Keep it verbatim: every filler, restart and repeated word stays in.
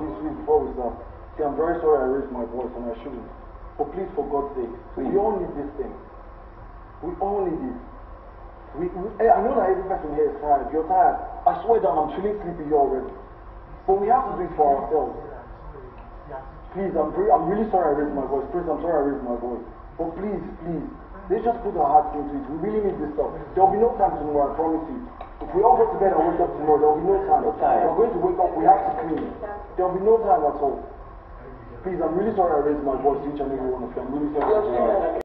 please, please, before we start. See, I'm very sorry I raised my voice and I shouldn't. But please, for God's sake, please. We all need this thing. We all need it. We, we, I know that every person here is tired. You're tired. I swear down, I'm feeling sleepy here already. But we have to do it for ourselves. Please, I'm, very, I'm really sorry I raised my voice. Please, I'm sorry I raised my voice. But please, please, let's just put our hearts into it. We really need this stuff. There will be no time tomorrow, I promise you. If we all go to bed and wake up tomorrow, there will be no time. No time. We're going to wake up, we have to clean. There will be no time at all. Please, I'm really sorry I raised my voice to each and every one of you. I'm really sorry.